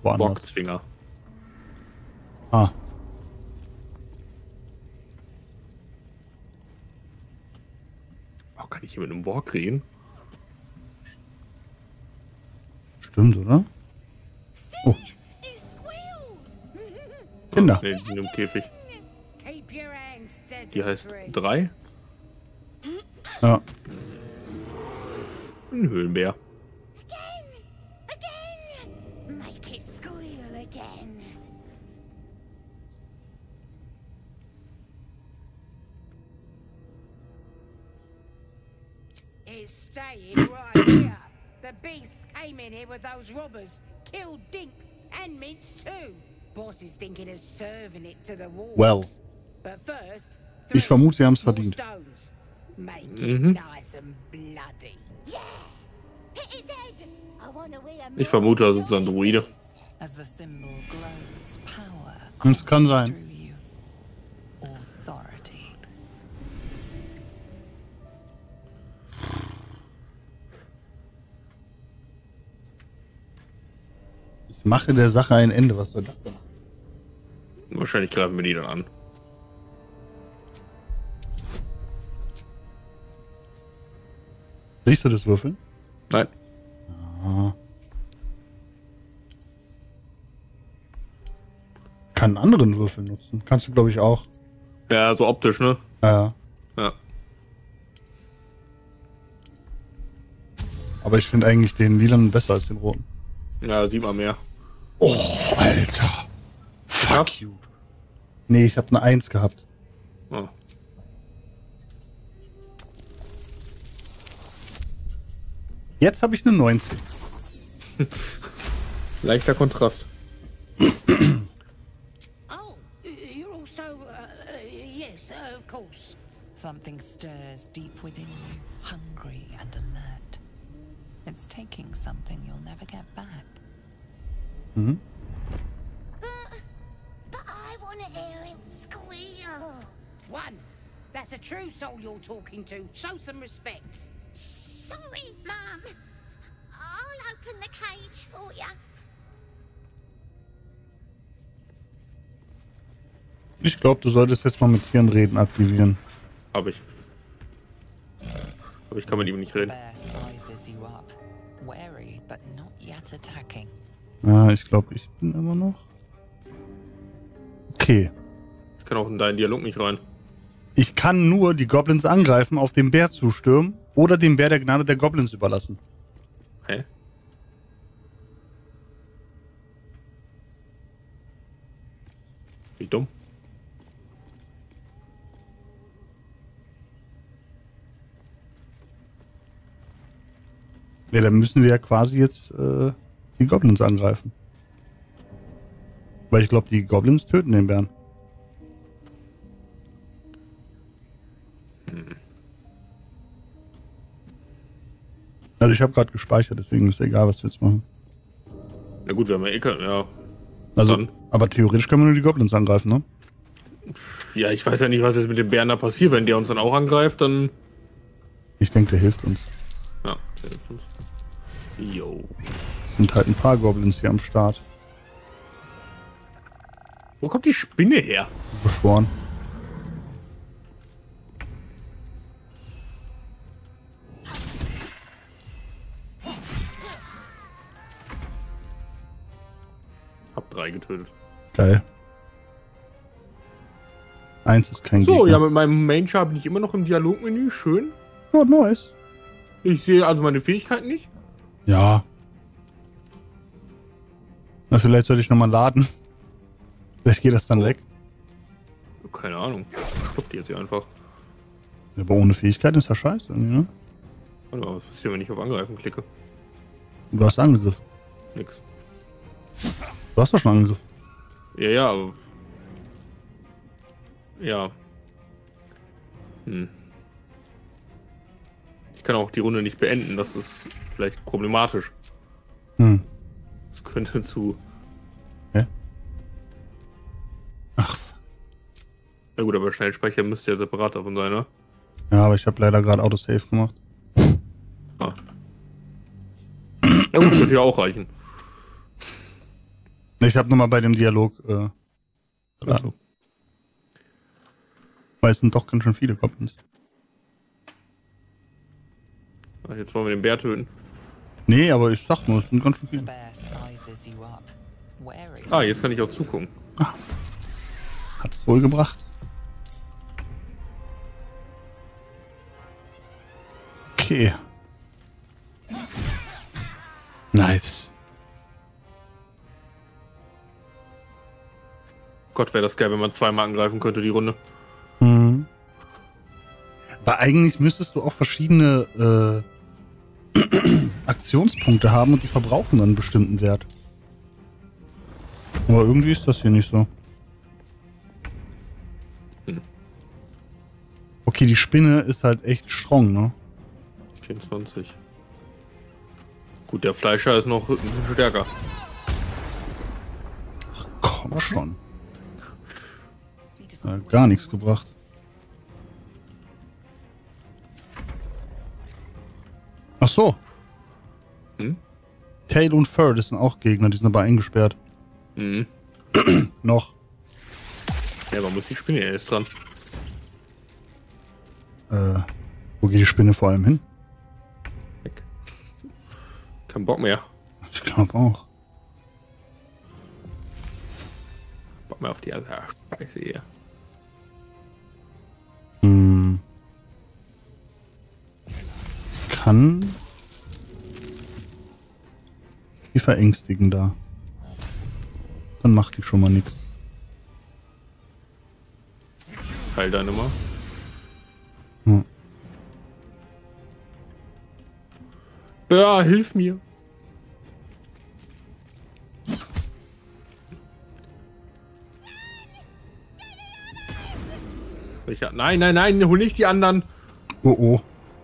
woanders. Bockzwinger. Ah. Oh, kann ich hier mit einem Walk reden? Stimmt, oder? Oh, Kinder. Nee, die sind im Käfig. Die heißt 3. Ja. Ein Höhlenbär. Make it squeal again. It's staying right here. The beast came in here with those robbers, killed Dink and Minch too. Boss is thinking of serving it to the wolves. Well. But first, Ich vermute, sie haben es verdient. stones. Make it nice and bloody. Yeah. Hit his head. I wanna wear Ich vermute, das ist ein Druide. As the symbol glows, power Das kann sein. through you. Authority. Ich mache der Sache ein Ende. Was soll das denn? Wahrscheinlich greifen wir die dann an. Siehst du das Würfeln? Nein. Ah. Kann einen anderen Würfel nutzen. Kannst du, glaube ich, auch. Ja, so optisch, ne? Ja. Ja. Aber ich finde eigentlich den lilanen besser als den roten. Ja, sieht man mehr. Oh, Alter. Fuck you. Nee, ich habe eine 1 gehabt. Oh. Jetzt habe ich eine 19. Leichter Kontrast. Oh, you're also, yes, of course. Something stirs deep within you, hungry and alert. It's taking something you'll never get back. Mhm. But I want to hear him squeal. One, that's a true soul you're talking to. Show some respect. Sorry, Mum. I'll open the cage for you. Ich glaube, du solltest jetzt mal mit Tieren reden aktivieren. Hab ich. Aber ich kann mit ihm nicht reden. Bear sizes you up, wary but not yet attacking. Ja, ich glaube, ich bin immer noch. Okay. Ich kann auch in deinen Dialog nicht rein. Ich kann nur die Goblins angreifen, auf den Bär zustürmen oder den Bär der Gnade der Goblins überlassen. Hä? Wie dumm. Ja, dann müssen wir ja quasi jetzt die Goblins angreifen. Weil ich glaube, die Goblins töten den Bären. Also ich habe gerade gespeichert, deswegen ist egal, was wir jetzt machen. Na gut, wir haben ja ja. Also, Dann. aber theoretisch können wir nur die Goblins angreifen, ne? Ja, ich weiß ja nicht, was jetzt mit dem Bären da passiert. Wenn der uns dann auch angreift, dann... Ich denke, der hilft uns. Ja, der hilft uns. Jo. Es sind halt ein paar Goblins hier am Start. Wo kommt die Spinne her? Beschworen. Hab 3 getötet. Geil. 1 ist kein So, Gegner. ja, mit meinem Main-Char bin ich immer noch im Dialogmenü. Schön. Ja, nice. Ich sehe also meine Fähigkeiten nicht. Ja. Na, vielleicht sollte ich nochmal laden. Vielleicht geht das dann weg. Keine Ahnung. Ich stopp die jetzt hier einfach. Ja, aber ohne Fähigkeit ist ja scheiße, irgendwie, ne? Warte mal, was passiert, wenn ich auf Angreifen klicke? Du hast angegriffen. Nix. Du hast doch schon angegriffen. Ja, ja, aber... Ja. Ich kann auch die Runde nicht beenden, das ist vielleicht problematisch. Hm. Das könnte zu... Hä? Ach. Na gut, aber Schnellspeicher müsste ja separat davon sein, ne? Ja, aber ich habe leider gerade Autosave gemacht. Ah. Ja gut, könnte ja auch reichen. Ich habe nochmal bei dem Dialog. Achso. Weil es sind doch ganz schön viele Goblins. Ach, jetzt wollen wir den Bär töten. Nee, aber ich sag nur, es sind ganz schön The viele. bear sizes you up. Wary. Ah, jetzt kann ich auch zugucken. Hat's wohl gebracht. Okay. Nice. Gott, wäre das geil, wenn man zweimal angreifen könnte, die Runde. Mhm. Aber eigentlich müsstest du auch verschiedene Aktionspunkte haben und die verbrauchen dann einen bestimmten Wert. Aber irgendwie ist das hier nicht so. Okay, die Spinne ist halt echt strong, ne? 24. Gut, der Fleischer ist noch ein bisschen stärker. Komm schon. Gar nichts gebracht. Ach so. Hm? Tail und Fur, das sind auch Gegner, die sind aber eingesperrt. Mhm. Noch. Ja, man muss die Spinne erst dran. Wo geht die Spinne vor allem hin? Weg. Kein Bock mehr. Ich glaube auch. Bock mehr auf die andere Scheiße hier. Hm. Kann die verängstigen da. Dann macht die schon mal nichts. Heil deine mal. Hm. Ja, hilf mir. Welcher? Nein, nein, nein, hol nicht die anderen. Oh oh.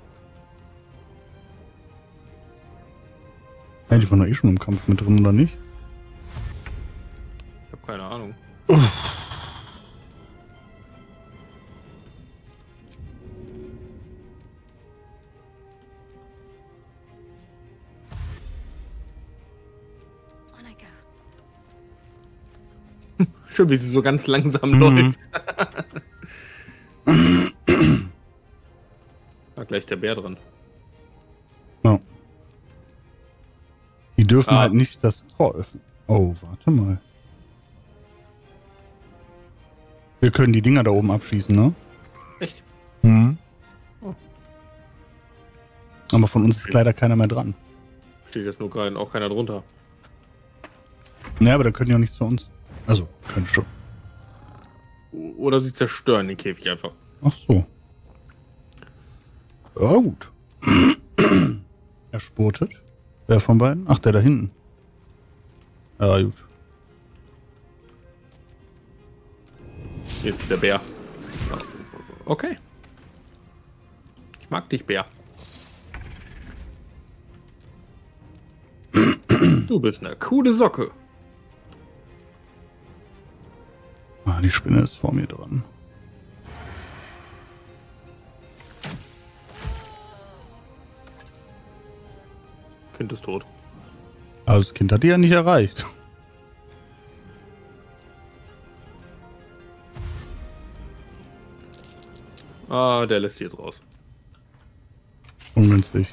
Ja, die waren doch eh schon im Kampf mit drin, oder nicht? Ich habe keine Ahnung. On I go. Schön, wie sie so ganz langsam läuft. Da gleich der Bär dran. Ja. Die dürfen Ah. halt nicht das Tor öffnen. Oh, warte mal. Wir können die Dinger da oben abschießen, ne? Echt? Mhm. Oh. Aber von uns ist leider keiner mehr dran. Steht jetzt nur gerade auch keiner drunter. Naja, aber da können die auch nicht zu uns. Also, können schon. Oder sie zerstören den Käfig einfach. Ach so. Ja, gut. Er spurtet. Wer von beiden? Ach, der da hinten. Ja, gut. Jetzt ist der Bär. Okay. Ich mag dich, Bär. Du bist eine coole Socke. Ah, die Spinne ist vor mir dran. Kind ist tot. Aber das Kind hat die ja nicht erreicht. Ah, der lässt die jetzt raus. Ungünstig.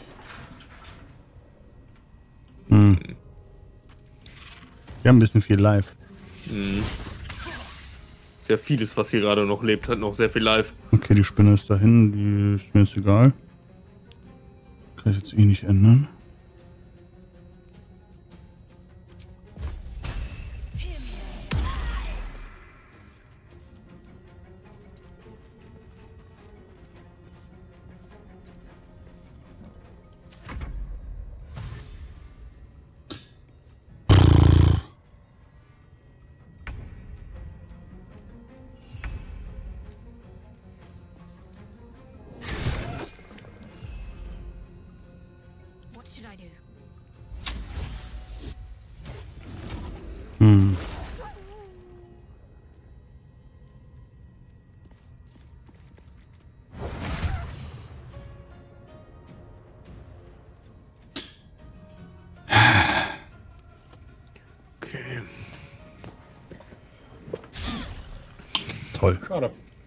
Hm. Wir haben ein bisschen viel live. Mhm. Sehr vieles, was hier gerade noch lebt, hat noch sehr viel live. Okay, die Spinne ist dahin, die ist mir jetzt egal. Kann ich jetzt eh nicht ändern. What should I do? Hm. Okay. Toll. Schade.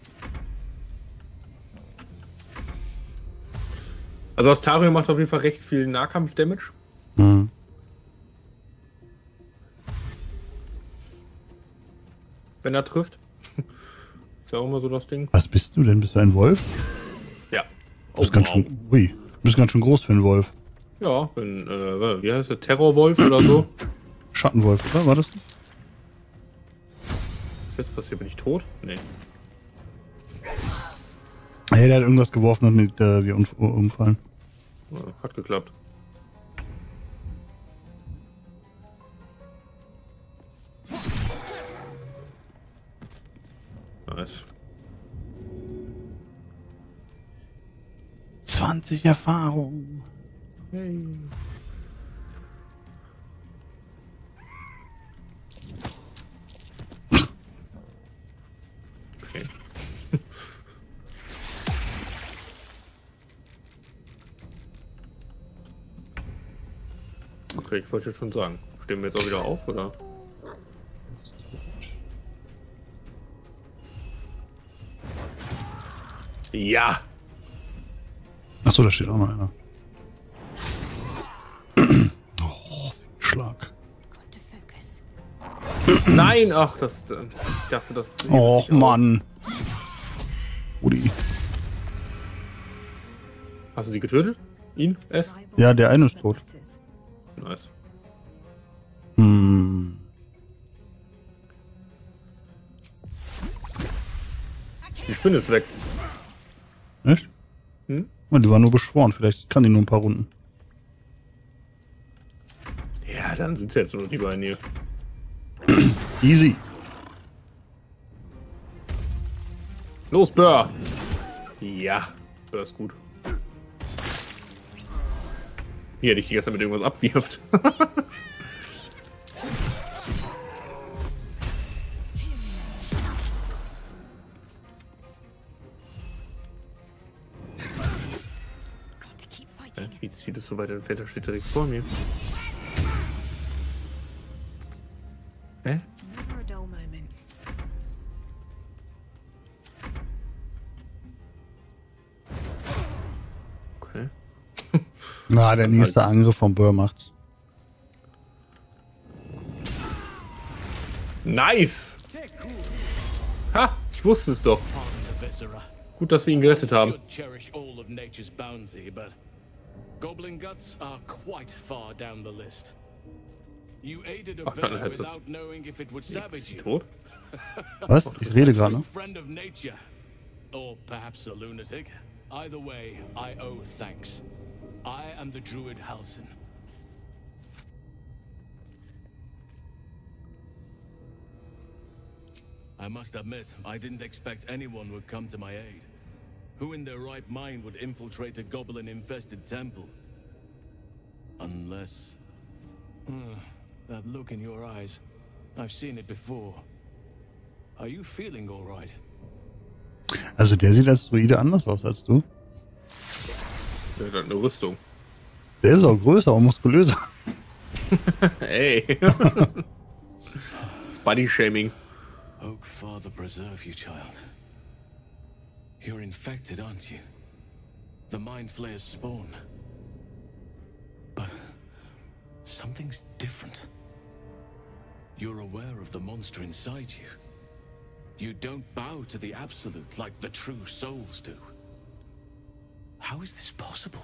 Also Astarion macht auf jeden Fall recht viel Nahkampf-Damage. Mhm. Wenn er trifft. Ist ja auch immer so das Ding. Was bist du denn? Bist du ein Wolf? Ja. Du bist ganz schön. Ui. Du bist ganz schön groß für einen Wolf. Ja, bin, wie heißt der? Terrorwolf oder so? Schattenwolf, oder? War das? Was ist jetzt passiert? Bin ich tot? Nee. Ja, der hat irgendwas geworfen und mit wir umfallen. Ja, hat geklappt. Nice. 20 Erfahrung. Hey. Okay. Okay, ich wollte schon sagen. Stehen wir jetzt auch wieder auf, oder? Ja! Achso, da steht auch noch einer. Oh, Schlag. Got to focus. Nein! Ach, das. Ich dachte, das. Oh, Mann. Rudi. Hast du sie getötet? Ihn? Es? Ja, der eine ist tot. Nice. Hm. Die Spinne ist weg. Echt? Hm? Die war nur beschworen. Vielleicht kann die nur ein paar Runden. Ja, dann sind es jetzt nur die beiden hier. Easy. Los, Bör! Ja, Bör ist gut. Hier hätte ich die gestern mit irgendwas abwirft. Got to keep fighting. Wie zieht es so weit entfernt? Der steht direkt vor mir. Hä? Never a dull moment. Okay. Na, der nächste Angriff von Burr macht's. Nice! Ha! Ich wusste es doch. Gut, dass wir ihn gerettet haben. Cherish all of nature's bounty, but goblin guts are quite far down the list. You aided a Ach, dann bear hältst du's. without knowing if it would Ist savage sie you. tot? Was? Ich rede gerade, True ne? friend of nature, or perhaps a lunatic. Either way, I owe thanks. I am the druid Halsin. I must admit, I didn't expect anyone would come to my aid. Who in their right mind would infiltrate a goblin-infested temple? Unless... that look in your eyes. I've seen it before. Are you feeling all right? Also der sieht als Druide anders aus als du. Der hat halt eine Rüstung. Der ist auch größer und muskulöser. Ey. Das Body-Shaming. Oak Father preserve you, child. You're infected, aren't you? The Mind Flayer's spawn. But something's different. You're aware of the monster inside you. You don't bow to the Absolute like the true souls do. How is this possible?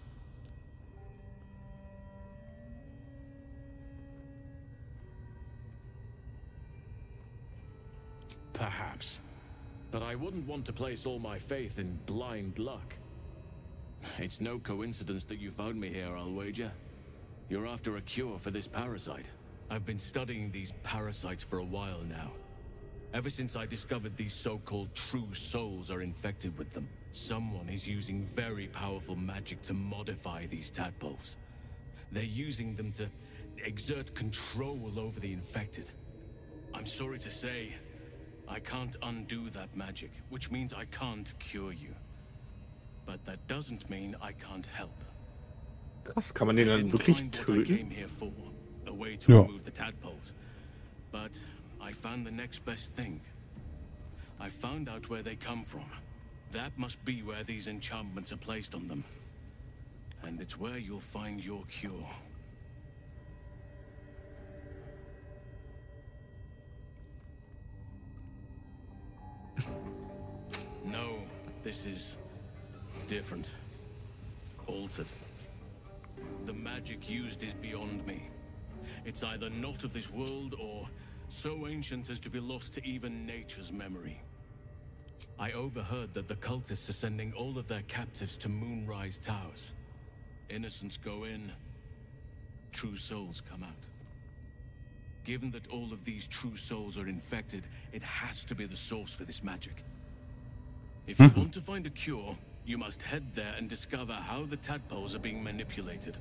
Perhaps. But I wouldn't want to place all my faith in blind luck. It's no coincidence that you found me here, I'll wager. You're after a cure for this parasite. I've been studying these parasites for a while now. Ever since I discovered these so-called true souls are infected with them, someone is using very powerful magic to modify these tadpoles. They're using them to exert control over the infected. I'm sorry to say, I can't undo that magic, which means I can't cure you. But that doesn't mean I can't help. Krass, kann man den I dann didn't wirklich find what I töten? came here for, a way to Ja. remove the tadpoles. But I found the next best thing. I found out where they come from. That must be where these enchantments are placed on them. And it's where you'll find your cure. No, this is different. Altered. The magic used is beyond me. It's either not of this world or so ancient as to be lost to even nature's memory. I overheard that the cultists are sending all of their captives to Moonrise Towers. Innocents go in, true souls come out. Given that all of these true souls are infected, it has to be the source for this magic. If you want to find a cure, you must head there and discover how the tadpoles are being manipulated.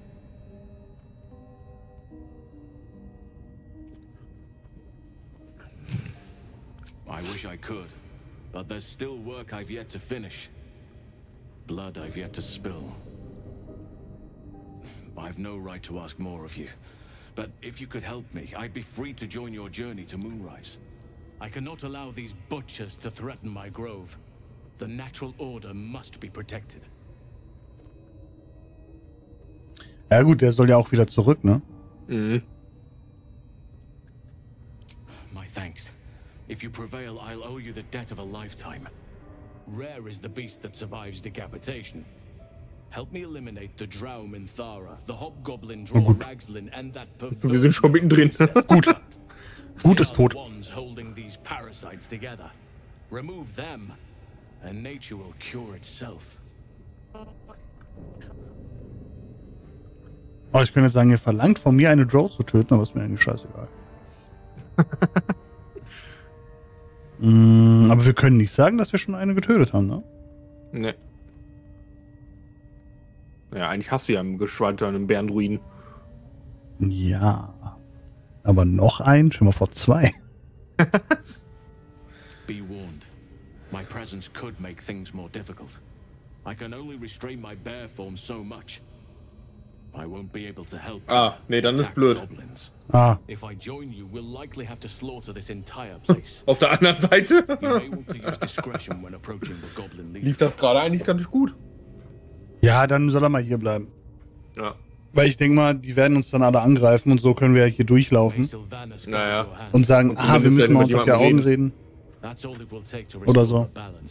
I wish I could, but there's still work I've yet to finish. Blood I've yet to spill. I've no right to ask more of you, but if you could help me, I'd be free to join your journey to Moonrise. I cannot allow these butchers to threaten my grove. The natural order must be protected. Ja gut, der soll ja auch wieder zurück, ne? Mhm. My thanks. If you prevail, I'll owe you the debt of a lifetime. Rare is the beast that survives decapitation. Help me eliminate the Drow Minthara, the Hobgoblin Draw Ragslin, and that Wir sind schon mittendrin. Gut. Gut ist tot. Ones holding these parasites together. Remove them, and nature will cure itself. Oh, ich könnte jetzt sagen, ihr verlangt von mir eine Drow zu töten, aber ist mir eigentlich scheißegal. Aber wir können nicht sagen, dass wir schon eine getötet haben, ne? Ne. Ja, eigentlich hast du ja einen Geschwader, einen Bärendruiden. Ja. Aber noch einen? Stell mal vor, 2. Be warned. My presence could make things more difficult. I can only restrain my bear form so much. I won't be able to help. Ah, nee, dann ist blöd. Goblins. Ah. If I join you, we'll likely have to slaughter this entire place. Auf der anderen Seite You may want to use discretion when approaching the goblin leader. lief das gerade eigentlich ganz gut. Ja, dann soll er mal hier bleiben. Ja. Weil ich denke mal, die werden uns dann alle angreifen und so können wir ja hier durchlaufen Naja. und sagen, Und wir zumindest müssen mal werden wir unter vier mit Augen jemandem reden. Oder so.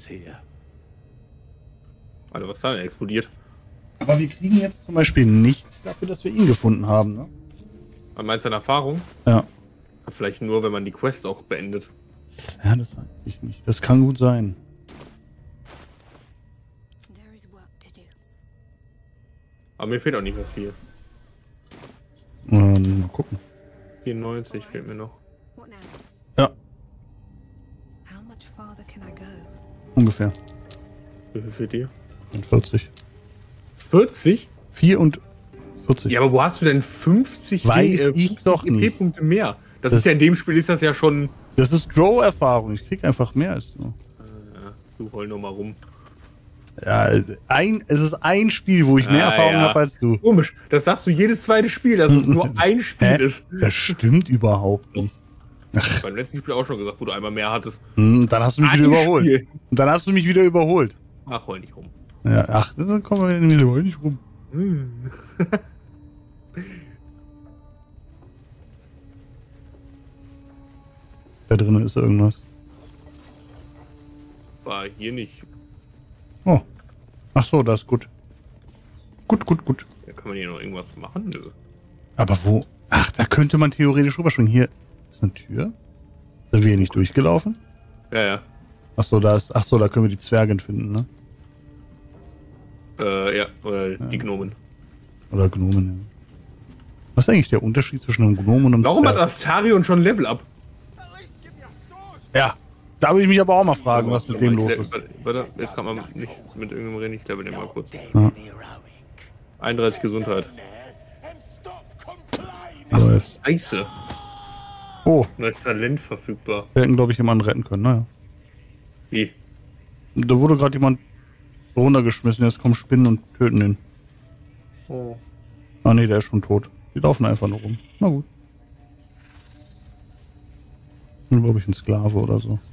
Alter, was da denn explodiert? Aber wir kriegen jetzt zum Beispiel nichts dafür, dass wir ihn gefunden haben, ne? Man meinst du eine Erfahrung? Ja. Vielleicht nur, wenn man die Quest auch beendet. Ja, das weiß ich nicht. Das kann gut sein. There is work to do. Aber mir fehlt auch nicht mehr viel. Mal gucken. 94 fehlt mir noch. What now? Ja, How much farther can I go? ungefähr. Wie viel fehlt dir? 40. 40? 44. Ja, aber wo hast du denn 50 Weiß ich doch nicht. EP-Punkte mehr? Das ist ja in dem Spiel, ist das ja schon... Das ist Draw-Erfahrung. Ich krieg einfach mehr als du. Ja, du heul noch mal rum. Ja, es ist ein Spiel, wo ich mehr Erfahrung habe als du. Komisch, das sagst du jedes zweite Spiel, dass es nur ein Spiel ist. Das stimmt überhaupt nicht. Beim letzten Spiel auch schon gesagt, wo du einmal mehr hattest. Dann hast du mich wieder überholt. Spiel. Und dann hast du mich wieder überholt. Ach, heul nicht rum. Ja, ach, dann kommen wir nämlich so nicht rum. Da drin ist irgendwas. War hier nicht. Oh. Ach so, das ist gut. Gut. Ja, kann man hier noch irgendwas machen? Nö. Aber wo? Ach, da könnte man theoretisch rüberspringen. Hier ist eine Tür. Sind wir hier nicht durchgelaufen? Ja. Ach so, da können wir die Zwergin finden, ne? Ja, oder die Gnomen. Oder Gnomen, ja. Was ist eigentlich der Unterschied zwischen einem Gnomen und einem Warum hat Zwerg? Astarion schon Level Up? Ja, da würde ich mich aber auch mal fragen, was mit dem los ist. Warte, jetzt kann man nicht mit irgendeinem reden. Ich glaube, den mal kurz. Ja. 31 Gesundheit. Läuft. Scheiße. Oh, Neues Talent verfügbar. wir hätten, glaube ich, jemanden retten können, naja. Wie? Da wurde gerade jemand runtergeschmissen, jetzt kommen Spinnen und töten den. Oh. Ah ne, der ist schon tot. Die laufen einfach nur rum. Na gut. Glaube ich, ein Sklave oder so.